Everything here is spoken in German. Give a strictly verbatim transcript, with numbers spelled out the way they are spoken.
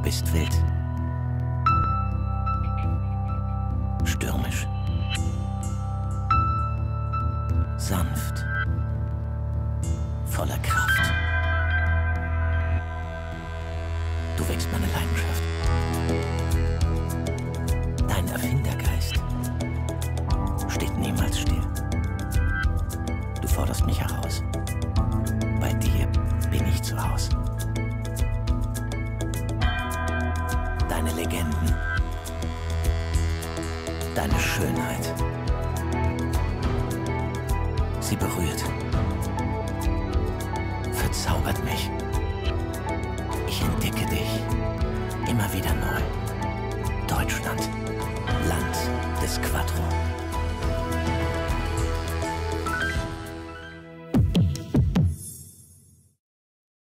bist wild, stürmisch, sanft, voller Kraft. Du wächst meine Leidenschaft. Dein Erfindergeist steht niemals still. Du forderst mich heraus. Bei dir bin ich zu Haus. Deine Legenden, deine Schönheit, sie berührt, verzaubert mich. Ich entdecke dich immer wieder neu. Deutschland, Land des Quattro.